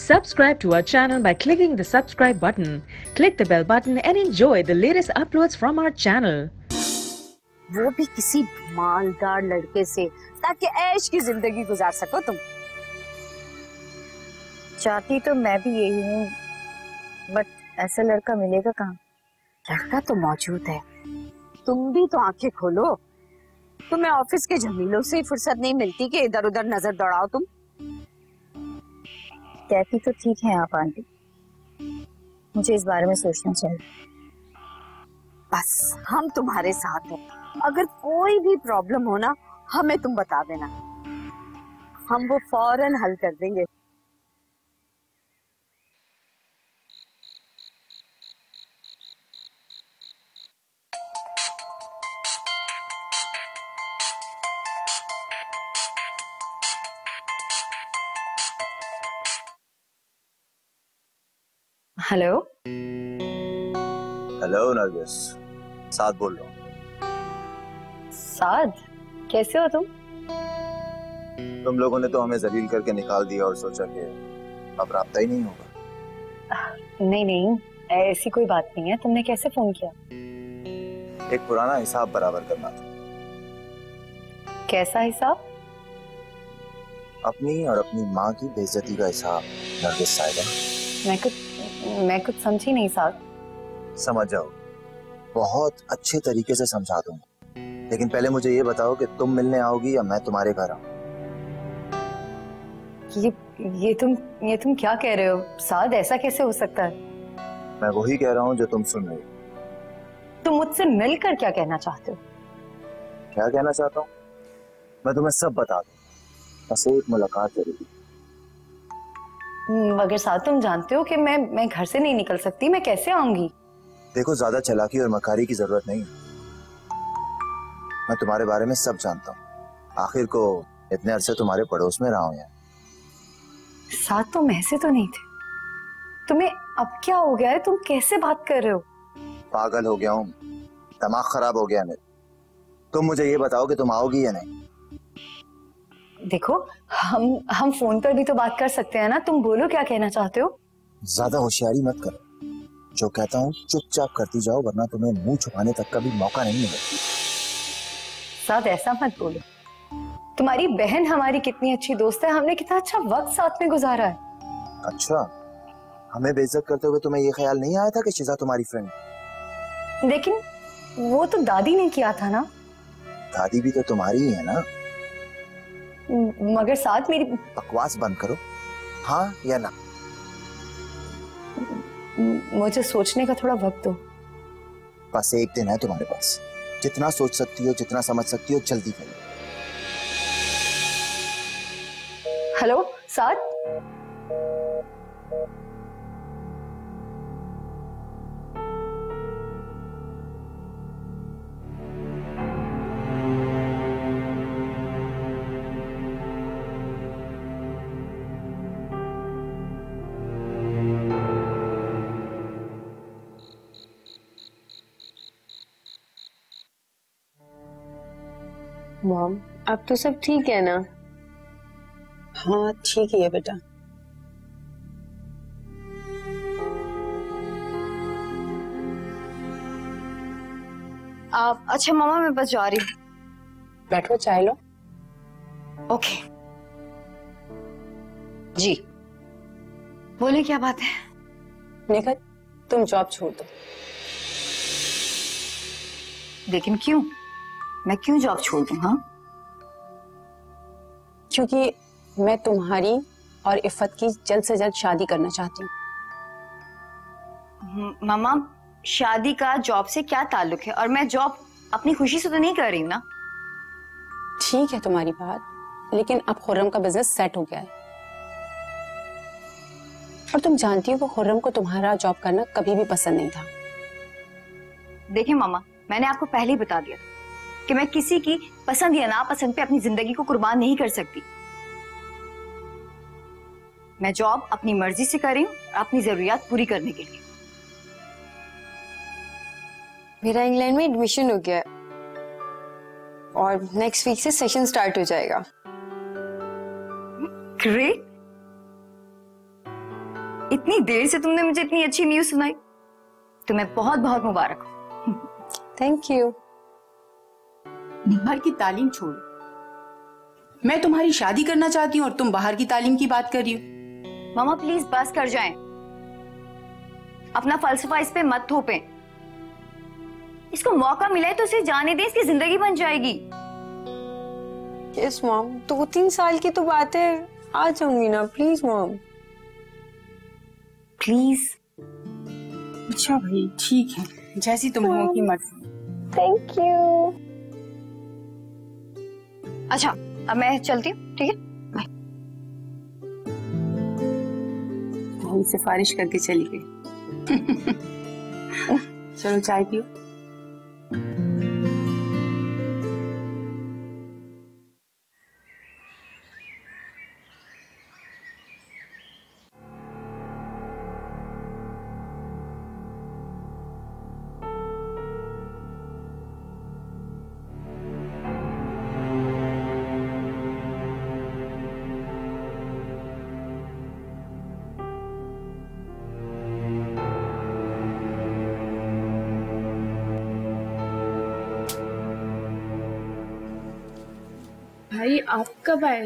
Subscribe to our channel by clicking the subscribe button. Click the bell button and enjoy the latest uploads from our channel. वो भी किसी मालदार लड़के से, ताकि ऐश की जिंदगी गुजार सको तुम। चाहती तो मैं भी यही हूँ, बट ऐसा लड़का मिलेगा कहाँ? लड़का तो मौजूद है, तुम भी तो आंखें खोलो। तुम्हें ऑफिस के झमेलों से फुर्सत नहीं मिलती कि इधर उधर नजर दौड़ाओ तुम। कहती तो ठीक है आप आंटी, मुझे इस बारे में सोचना चाहिए। बस हम तुम्हारे साथ हैं, अगर कोई भी प्रॉब्लम हो ना हमें तुम बता देना, हम वो फौरन हल कर देंगे। हेलो हेलो नरगिस, साद बोल रहा हूँ। साद, कैसे हो तुम? तुम लोगों ने तो हमें जलील करके निकाल दिया और सोचा कि अब राब्ता ही नहीं होगा। नहीं नहीं, ऐसी कोई बात नहीं है। तुमने कैसे फोन किया? एक पुराना हिसाब बराबर करना था। कैसा हिसाब? अपनी और अपनी माँ की बेइज्जती का हिसाब नरगिस साहिबा। मैं कुछ समझी नहीं साद। समझ जाओ, बहुत अच्छे तरीके से समझा दूंगा, लेकिन पहले मुझे ये बताओ कि तुम मिलने आओगी या मैं तुम्हारे घर आऊं? ये तुम क्या कह रहे हो साद? ऐसा कैसे हो सकता है? मैं वही कह रहा हूँ जो तुम सुन रही हो। तुम मुझसे मिलकर क्या कहना चाहते हो? क्या कहना चाहता हूँ मैं तुम्हें सब बता दूं, बस एक मुलाकात जरूरी। मगर साथ तुम जानते हो कि मैं घर से नहीं निकल सकती, मैं कैसे आऊंगी? देखो, ज्यादा चालाकी और मकारी की जरूरत नहीं है। मैं तुम्हारे बारे में सब जानता हूँ, आखिर को इतने अरसे तुम्हारे पड़ोस में रहा हूँ यार। साथ तुम ऐसे तो नहीं थे। तुम्हें अब क्या हो गया है? तुम कैसे बात कर रहे हो? पागल हो गया हूँ, दिमाग खराब हो गया मेरा। तुम मुझे ये बताओ कि तुम आओगी या नहीं? देखो, हम फोन पर भी तो बात कर सकते हैं ना। तुम बोलो क्या कहना चाहते हो? ज्यादा होशियारी मत करो, जो कहता हूँ चुपचाप करती जाओ, वरना तुम्हें मुंह छुपाने तक का भी मौका नहीं मिलेगा। साथ ऐसा मत बोलो। तुम्हारी बहन हमारी कितनी अच्छी दोस्त है, हमने कितना अच्छा वक्त साथ में गुजारा है। अच्छा, हमें बेइज्जत करते हुए तुम्हें ये ख्याल नहीं आया था कि शिजा तुम्हारी फ्रेंड? लेकिन वो तो दादी ने किया था ना। दादी भी तो तुम्हारी ही है ना। मगर साथ मेरी बकवास बंद करो, हाँ या ना? मुझे सोचने का थोड़ा वक्त दो। बस एक दिन है तुम्हारे पास, जितना सोच सकती हो, जितना समझ सकती हो, जल्दी करो। हेलो साथ, मॉम, अब तो सब ठीक है ना? हाँ ठीक ही है बेटा। अच्छा मामा, मैं बस जा रही हूँ। बैठो, चाय लो। ओके जी, बोले क्या बात है? निखत, तुम जॉब छोड़ दो। लेकिन क्यों? मैं क्यों जॉब छोड़ दूं? हाँ, क्योंकि मैं तुम्हारी और इफ़त की जल्द से जल्द शादी करना चाहती हूँ। मामा, शादी का जॉब से क्या ताल्लुक है? और मैं जॉब अपनी खुशी से तो नहीं कर रही हूँ ना। ठीक है तुम्हारी बात, लेकिन अब खुर्रम का बिजनेस सेट हो गया है और तुम जानती हो वो खुर्रम को तुम्हारा जॉब करना कभी भी पसंद नहीं था। देखिए मामा, मैंने आपको पहले ही बता दिया कि मैं किसी की पसंद या नापसंद पे अपनी जिंदगी को कुर्बान नहीं कर सकती। मैं जॉब अपनी मर्जी से कर रही हूँ, अपनी जरूरियात पूरी करने के लिए। मेरा इंग्लैंड में एडमिशन हो गया है और नेक्स्ट वीक से सेशन स्टार्ट हो जाएगा। ग्रेट। इतनी देर से तुमने मुझे इतनी अच्छी न्यूज सुनाई, तुम्हें बहुत बहुत मुबारक हो। Thank you. बाहर की तालीम छोड़, मैं तुम्हारी शादी करना चाहती हूँ और तुम बाहर की तालीम की बात कर रही हो। मामा प्लीज बस कर जाएं, अपना फलसफा इस पे मत थोपें। इसको मौका मिला है तो इसे जाने दें, इसकी जिंदगी बन जाएगी। यस मॉम, 2-3 साल की तो बात है, आ जाऊंगी ना, प्लीज मॉम। प्लीज। अच्छा भाई ठीक है, जैसी तुम लोगों की मर्जी। Thank you. अच्छा अब मैं चलती हूँ, ठीक है, बाय। भाई सिफारिश करके चली गई। चलो चाय पियो। भाई आप कब आए?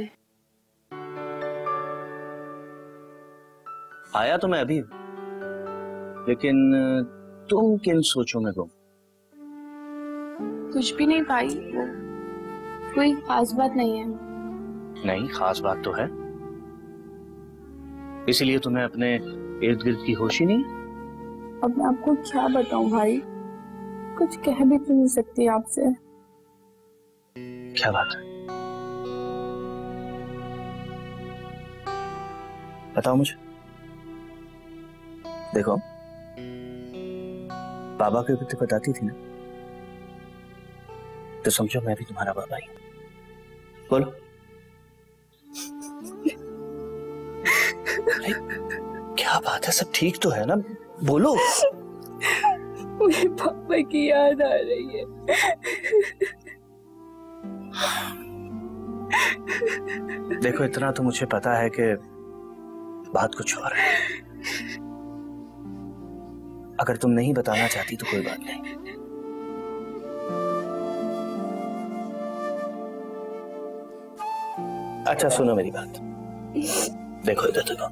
आया तो मैं अभी, लेकिन तुम किन सोचों में गुम? कुछ भी नहीं भाई, वो कोई खास बात नहीं है। नहीं, खास बात तो है, इसीलिए तुम्हें अपने इर्द गिर्द की होश ही नहीं। अब मैं आपको क्या बताऊं भाई, कुछ कह भी तो नहीं सकती आपसे। क्या बात है, बताओ मुझे। देखो, बाबा की अगर बताती थी ना, तो समझो मैं भी तुम्हारा बाबा ही। बोलो। क्या बात है, सब ठीक तो है ना, बोलो। मुझे पापा की याद आ रही है। देखो, इतना तो मुझे पता है कि बात कुछ और है। अगर तुम नहीं बताना चाहती तो कोई बात नहीं। अच्छा सुनो मेरी बात, देखो इधर देखो।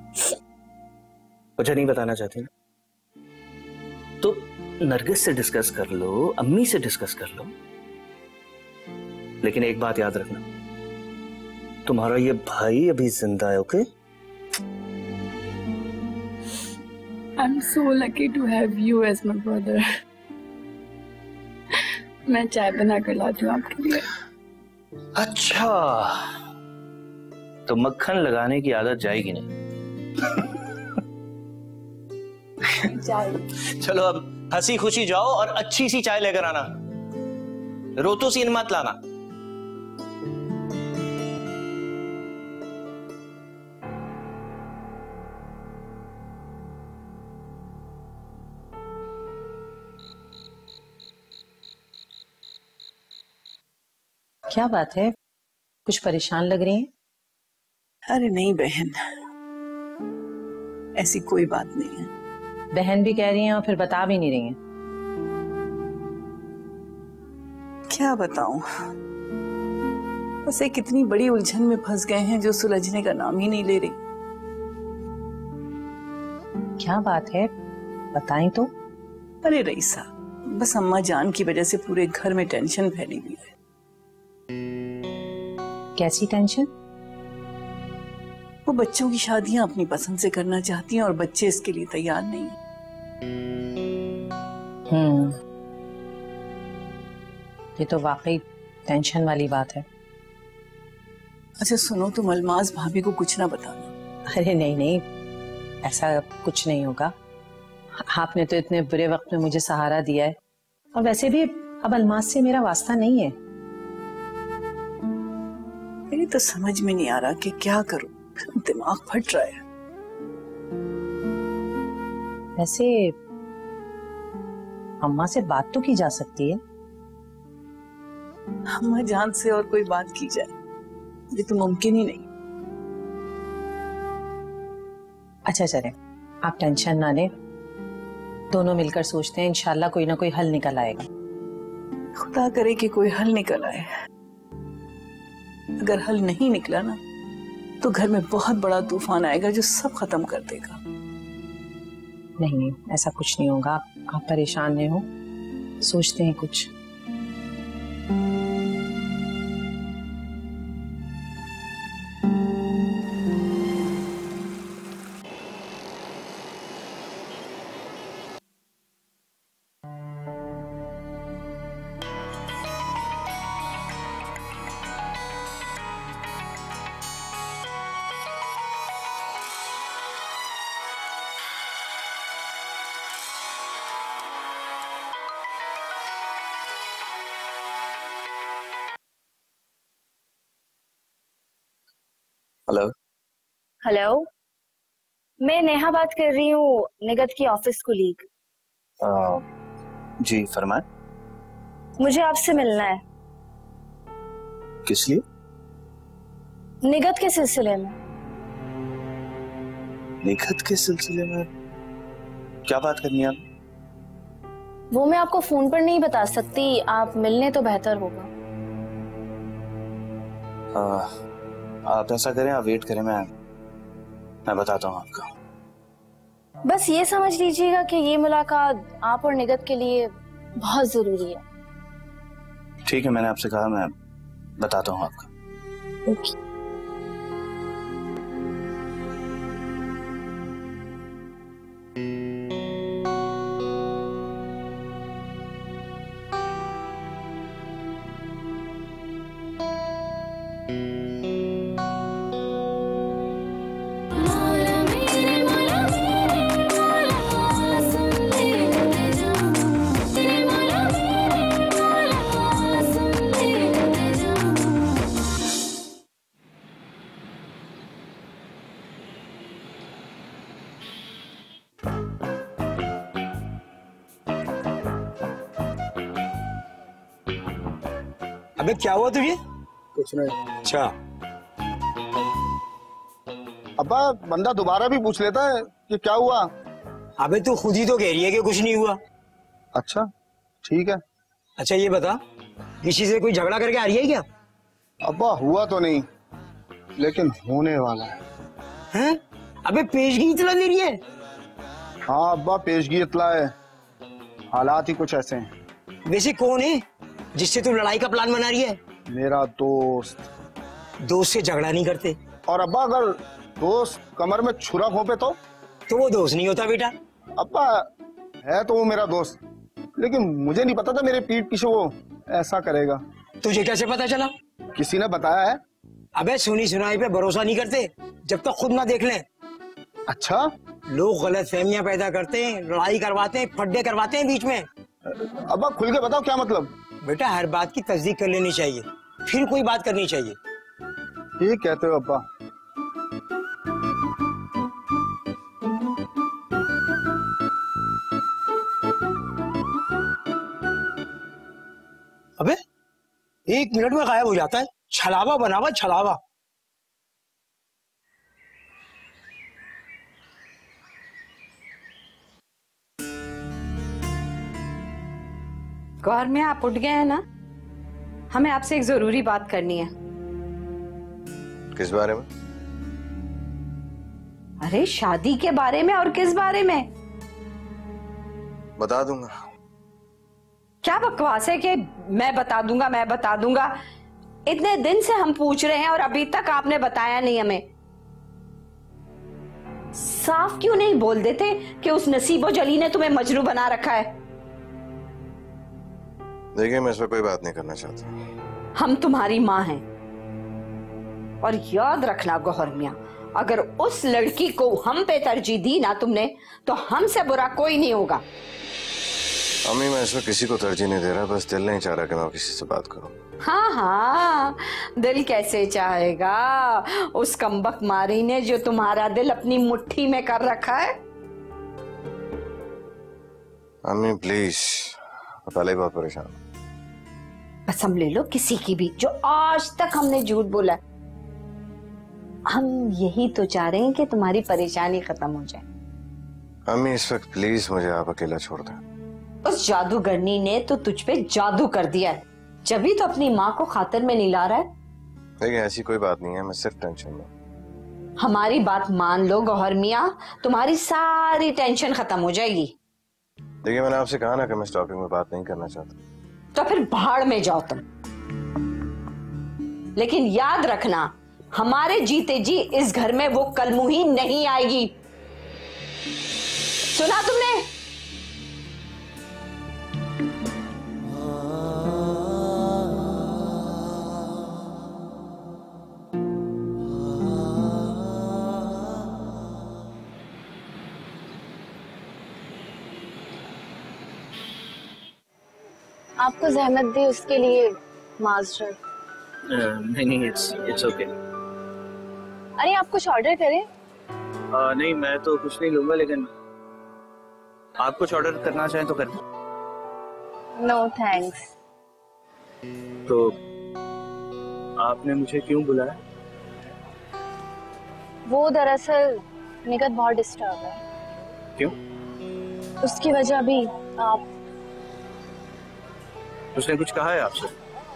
मुझे नहीं बताना चाहती ना, तो नरगिस से डिस्कस कर लो, अम्मी से डिस्कस कर लो, लेकिन एक बात याद रखना, तुम्हारा ये भाई अभी जिंदा है। Okay? I'm so lucky to have you as my brother. मैं चाय बना कर लाती हूँ आपके लिए। अच्छा, तो मक्खन लगाने की आदत जाएगी नहीं। चाय। चलो अब हंसी खुशी जाओ और अच्छी सी चाय लेकर आना, रोतो सी मत लाना। क्या बात है, कुछ परेशान लग रही हैं? अरे नहीं बहन, ऐसी कोई बात नहीं है। बहन भी कह रही हैं और फिर बता भी नहीं रही हैं। क्या बताऊं, बस एक इतनी बड़ी उलझन में फंस गए हैं जो सुलझने का नाम ही नहीं ले रही। क्या बात है, बताएं तो। अरे रईसा, बस अम्मा जान की वजह से पूरे घर में टेंशन फैली हुई है। कैसी टेंशन? वो बच्चों की शादियां अपनी पसंद से करना चाहती हैं और बच्चे इसके लिए तैयार नहीं हैं। ये तो वाकई टेंशन वाली बात है। अच्छा सुनो, तुम अलमाज भाभी को कुछ ना बताना। अरे नहीं नहीं, ऐसा कुछ नहीं होगा। आपने तो इतने बुरे वक्त में मुझे सहारा दिया है, और वैसे भी अब अलमाज से मेरा वास्ता नहीं है। मेरी तो समझ में नहीं आ रहा कि क्या करूं, दिमाग फट रहा है। वैसे अम्मा से बात तो की जा सकती है। अम्मा जान से और कोई बात की जाए, ये तो मुमकिन ही नहीं। अच्छा चले, आप टेंशन ना लें, दोनों मिलकर सोचते हैं, इंशाल्लाह कोई ना कोई हल निकल आएगा। खुदा करे कि कोई हल निकल आए। अगर हल नहीं निकला ना तो घर में बहुत बड़ा तूफान आएगा जो सब खत्म कर देगा। नहीं, ऐसा कुछ नहीं होगा, आप परेशान नहीं हो, सोचते हैं कुछ। हेलो। हेलो, मैं नेहा बात कर रही हूँ, निगत की ऑफिस कोलीग। जी फरमाएं। मुझे आपसे मिलना है। किस लिए? निगत के सिलसिले में। निगत के सिलसिले में? क्या बात करनी है आप? वो मैं आपको फोन पर नहीं बता सकती, आप मिलने तो बेहतर होगा। आप ऐसा करें, आप वेट करें, मैं बताता हूँ आपको। बस ये समझ लीजिएगा कि ये मुलाकात आप और निगत के लिए बहुत जरूरी है। ठीक है, मैंने आपसे कहा, मैं बताता हूँ आपको। ओके। अबे क्या हुआ तुझे? कुछ नहीं। अच्छा। अब्बा बंदा दोबारा भी पूछ लेता है कि क्या हुआ। अबे तू खुद ही तो कह रही है कि कुछ नहीं हुआ। अच्छा ठीक है। अच्छा ये बता, किसी से कोई झगड़ा करके आ रही है क्या? अब्बा हुआ तो नहीं, लेकिन होने वाला है। हैं? अबे पेशगी इतला दे रही है? हाँ अब्बा पेशगी इतला है, हालात ही कुछ ऐसे हैं। वैसे कौन है जिससे तू लड़ाई का प्लान बना रही है? मेरा दोस्त। दोस्त से झगड़ा नहीं करते। और अब्बा अगर दोस्त कमर में छुरा घोंपे तो वो दोस्त नहीं होता बेटा। अब्बा है तो वो मेरा दोस्त, लेकिन मुझे नहीं पता था मेरे पीठ पीछे वो ऐसा करेगा। तुझे कैसे पता चला? किसी ने बताया है। अबे सुनी सुनाई पे भरोसा नहीं करते जब तक खुद ना देख लें। अच्छा? लोग गलत फहमियां पैदा करते हैं, लड़ाई करवाते हैं, फड्डे करवाते हैं बीच में। अब्बा खुल के बताओ क्या मतलब? बेटा हर बात की तस्दीक कर लेनी चाहिए, फिर कोई बात करनी चाहिए। ठीक कहते हो अब्बा। अबे 1 मिनट में गायब हो जाता है, छलावा बनावा छलावा। गौर में आप उठ गए हैं ना, हमें आपसे एक जरूरी बात करनी है। किस बारे में? अरे शादी के बारे में। और किस बारे में? बता दूंगा। क्या बकवास है कि मैं बता दूंगा, मैं बता दूंगा। इतने दिन से हम पूछ रहे हैं और अभी तक आपने बताया नहीं हमें। साफ क्यों नहीं बोल देते कि उस नसीबो जली ने तुम्हें मजनू बना रखा है? देखिए मैं इस पर कोई बात नहीं करना चाहता। हम तुम्हारी माँ हैं, और याद रखना गौहर मियां, अगर उस लड़की को हम पे तरजीह दी ना तुमने, तो हमसे बुरा कोई नहीं होगा। अम्मी मैं इसमें किसी को तरजीह नहीं दे रहा, बस दिल नहीं चाह रहा कि मैं किसी से बात करूं। हाँ हाँ, दिल कैसे चाहेगा उस कमबख्त मारी ने जो तुम्हारा दिल अपनी मुट्ठी में कर रखा है। अम्मी प्लीज, पहले ही बहुत परेशान। कसम ले लो किसी की भी जो आज तक हमने झूठ बोला। हम यही तो चाह रहे हैं कि तुम्हारी परेशानी खत्म हो जाए। अम्मी इस वक्त प्लीज मुझे आप अकेला छोड़ दें। उस जादूगरनी ने तो तुझ पे जादू कर दिया है, जब तो अपनी माँ को खातिर में नहीं ला रहा है। देखिए ऐसी कोई बात नहीं है, मैं सिर्फ टेंशन में। हमारी बात मान लो गौहर मियाँ, तुम्हारी सारी टेंशन खत्म हो जाएगी। देखिए मैंने आपसे कहा ना कि मैं स्टॉकिंग में बात नहीं करना चाहता। तो फिर भाड़ में जाओ तुम, लेकिन याद रखना हमारे जीते जी इस घर में वो कलमुही नहीं आएगी। सुना तुमने? आपको जहमत दी उसके लिए माजरत। नहीं, इट्स ओके। अरे आप कुछ ऑर्डर करें? नहीं, मैं तो कुछ नहीं लूंगा, लेकिन आप कुछ ऑर्डर करना चाहें तो कर। No thanks. तो आपने मुझे क्यों बुलाया? वो दरअसल निगत बहुत डिस्टर्ब है। क्यों? उसकी वजह भी आप। उसने कुछ कहा है आपसे?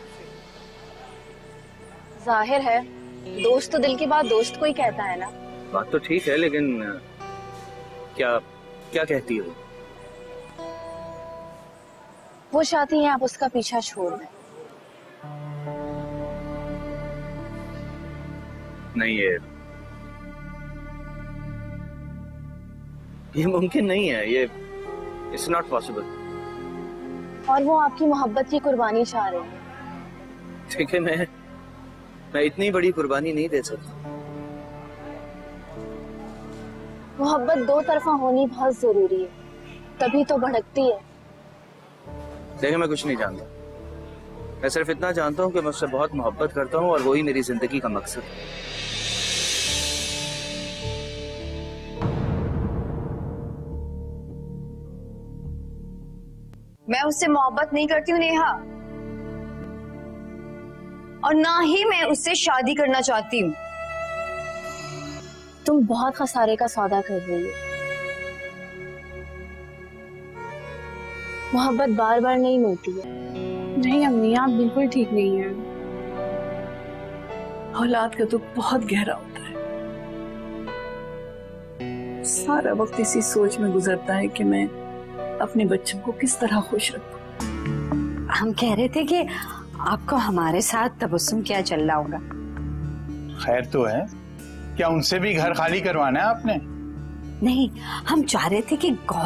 जाहिर है, दोस्त तो दिल की बात दोस्त को ही कहता है ना। बात तो ठीक है, लेकिन क्या क्या कहती है वो चाहती है आप उसका पीछा छोड़ दें। नहीं, ये मुमकिन नहीं है, ये इट्स नॉट पॉसिबल। और वो आपकी मोहब्बत की कुर्बानी चाह रही है। ठीक है, मैं इतनी बड़ी कुर्बानी नहीं दे सकता। मोहब्बत दो तरफा होनी बहुत जरूरी है, तभी तो भड़कती है। देखिए मैं कुछ नहीं जानता, मैं सिर्फ इतना जानता हूँ कि मैं उससे बहुत मोहब्बत करता हूँ और वही मेरी जिंदगी का मकसद है। मैं उससे मोहब्बत नहीं करती हूँ नेहा, और ना ही मैं उससे शादी करना चाहती हूँ। तुम बहुत खसारे का सौदा कर रही हो। मोहब्बत बार बार नहीं मिलती है। नहीं अम्मी, आप बिल्कुल ठीक नहीं है। औलाद का दुख बहुत गहरा होता है। सारा वक्त इसी सोच में गुजरता है कि मैं अपने बच्चों को किस तरह खुश रखूं। हम कह रहे थे कि आपको हमारे साथ तबस्सुम क्या चल रहा होगा। खैर तो है, क्या उनसे भी घर खाली करवाना है आपने? नहीं, हम चाह रहे थे कि